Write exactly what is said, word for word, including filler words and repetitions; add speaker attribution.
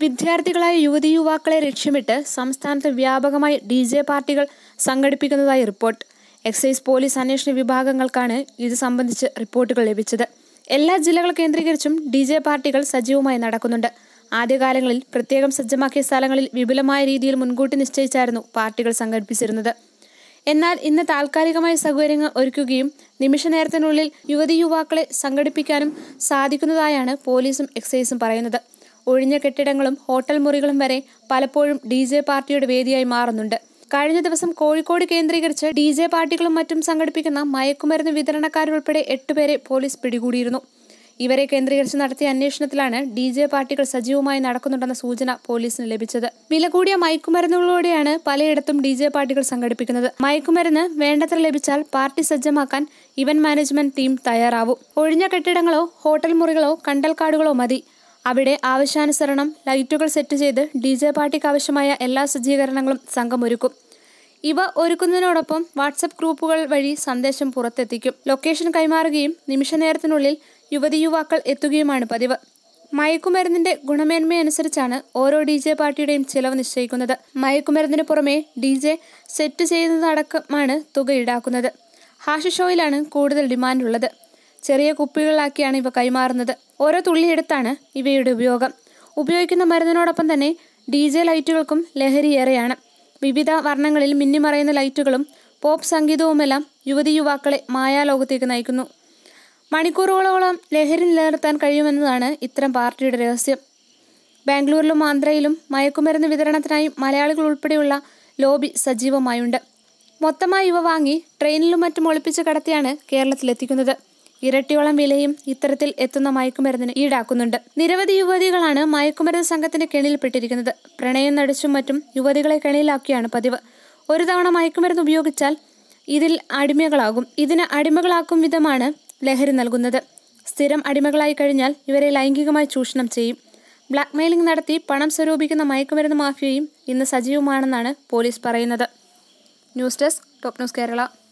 Speaker 1: വിദ്യാർത്ഥികളായ യുവതി യുവാക്കളെ ലക്ഷ്യമിട്ട് സംസ്ഥാനത്ത് വ്യാപകമായി ഡി ജെ പാർട്ടികൾ സംഘടിപ്പിക്കുന്നതായി റിപ്പോർട്ട്. എക്സൈസ് പോലീസ് അന്വേഷണ വിഭാഗങ്ങൾക്കാണ് ഇത് സംബന്ധിച്ച് റിപ്പോർട്ടുകൾ ലഭിച്ചത്. എല്ലാ ജില്ലകൾ കേന്ദ്രീകരിച്ചും ഡി ജെ പാർട്ടികൾ സജീവമായി നടക്കുന്നുണ്ട്. ആദ്യകാലങ്ങളിൽ പ്രത്യേകം സജ്ജമാക്കിയ സ്ഥലങ്ങളിൽ വിപുലമായ രീതിയിൽ മുൻകൂട്ടി നിശ്ചയിച്ചായിരുന്നു പാർട്ടികൾ സംഘടിപ്പിച്ചിരുന്നത്. എന്നാൽ ഇന്ന് താൽക്കാലികമായ സൗകര്യങ്ങൾ ഒരുക്കുകയും നിമിഷ നേരത്തിനുള്ളിൽ യുവതി യുവാക്കളെ സംഘടിപ്പിക്കാനും സാധിക്കുന്നതായാണ് പോലീസും എക്സൈസും പറയുന്നത്. ഒഴിഞ്ഞ കെട്ടിടങ്ങളും ഹോട്ടൽ മുറികളും വരെ പലപ്പോഴും ഡി ജെ പാർട്ടിയുടെ വേദിയായി മാറുന്നുണ്ട്. കഴിഞ്ഞ ദിവസം കോഴിക്കോട് കേന്ദ്രീകരിച്ച് ഡി ജെ പാർട്ടികളും മറ്റും സംഘടിപ്പിക്കുന്ന മയക്കുമരുന്ന് വിതരണക്കാരുൾപ്പെടെ എട്ടുപേരെ പോലീസ് പിടികൂടിയിരുന്നു. ഇവരെ കേന്ദ്രീകരിച്ച് നടത്തിയ അന്വേഷണത്തിലാണ് ഡി ജെ പാർട്ടികൾ സജീവമായി നടക്കുന്നുണ്ടെന്ന സൂചന പോലീസിന് ലഭിച്ചത്. വില കൂടിയ മയക്കുമരുന്നുകളോടെയാണ് പലയിടത്തും ഡി ജെ പാർട്ടികൾ സംഘടിപ്പിക്കുന്നത്. മയക്കുമരുന്ന് വേണ്ടത്ര ലഭിച്ചാൽ പാർട്ടി സജ്ജമാക്കാൻ ഇവന്റ് മാനേജ്മെന്റ് ടീം തയ്യാറാവും. ഒഴിഞ്ഞ കെട്ടിടങ്ങളോ ഹോട്ടൽ മുറികളോ കണ്ടൽക്കാടുകളോ മതി. അവിടെ ആവശ്യാനുസരണം ലൈറ്റുകൾ സെറ്റ് ചെയ്ത് ഡി ജെ പാർട്ടിക്ക് ആവശ്യമായ എല്ലാ സജ്ജീകരണങ്ങളും സംഘം ഒരുക്കും. ഇവ ഒരുക്കുന്നതിനോടൊപ്പം വാട്സപ്പ് ഗ്രൂപ്പുകൾ വഴി സന്ദേശം പുറത്തെത്തിക്കും. ലൊക്കേഷൻ കൈമാറുകയും നിമിഷ നേരത്തിനുള്ളിൽ യുവതി യുവാക്കൾ എത്തുകയുമാണ് പതിവ്. മയക്കുമരുന്നിന്റെ ഗുണമേന്മയനുസരിച്ചാണ് ഓരോ ഡി ജെ പാർട്ടിയുടെയും ചിലവ് നിശ്ചയിക്കുന്നത്. മയക്കുമരുന്നിന് പുറമെ ഡി ജെ സെറ്റ് ചെയ്യുന്നതടക്കമാണ് തുക ഈടാക്കുന്നത്. ഹാഷിഷ് ഓയിലാണ് കൂടുതൽ ഡിമാൻഡുള്ളത്. ചെറിയ കുപ്പികളിലാക്കിയാണ് ഇവ കൈമാറുന്നത്. ഓരോ തുള്ളിയെടുത്താണ് ഇവയുടെ ഉപയോഗം. ഉപയോഗിക്കുന്ന മരുന്നിനോടൊപ്പം തന്നെ ഡി ജെ ലൈറ്റുകൾക്കും ലഹരിയേറെയാണ്. വിവിധ വർണ്ണങ്ങളിൽ മിന്നിമറയുന്ന ലൈറ്റുകളും പോപ്പ് സംഗീതവുമെല്ലാം യുവതി യുവാക്കളെ മായാലോകത്തേക്ക് നയിക്കുന്നു. മണിക്കൂറുകളോളം ലഹരി നിലനിർത്താൻ കഴിയുമെന്നതാണ് ഇത്തരം പാർട്ടിയുടെ രഹസ്യം. ബാംഗ്ലൂരിലും ആന്ധ്രയിലും മയക്കുമരുന്ന് വിതരണത്തിനായി മലയാളികൾ ഉൾപ്പെടെയുള്ള ലോബി സജീവമായുണ്ട്. മൊത്തമായി ഇവ വാങ്ങി ട്രെയിനിലും മറ്റും ഒളിപ്പിച്ച് കടത്തിയാണ് കേരളത്തിലെത്തിക്കുന്നത്. ഇരട്ടിയോളം വിലയും ഇത്തരത്തിൽ എത്തുന്ന മയക്കുമരുന്നിന് ഈടാക്കുന്നുണ്ട്. നിരവധി യുവതികളാണ് മയക്കുമരുന്ന് സംഘത്തിന്റെ കെണിയിൽപ്പെട്ടിരിക്കുന്നത്. പ്രണയം നടിച്ചും മറ്റും യുവതികളെ കെണിയിലാക്കിയാണ് പതിവ്. ഒരു തവണ മയക്കുമരുന്ന് ഉപയോഗിച്ചാൽ ഇതിൽ അടിമകളാകും. ഇതിന് അടിമകളാക്കും വിധമാണ് ലഹരി നൽകുന്നത്. സ്ഥിരം അടിമകളായി കഴിഞ്ഞാൽ ഇവരെ ലൈംഗികമായി ചൂഷണം ചെയ്യും. ബ്ലാക്ക് മെയിലിംഗ് നടത്തി പണം സ്വരൂപിക്കുന്ന മയക്കുമരുന്ന് മാഫിയയും ഇന്ന് സജീവമാണെന്നാണ് പോലീസ് പറയുന്നത്. News desk top news Kerala.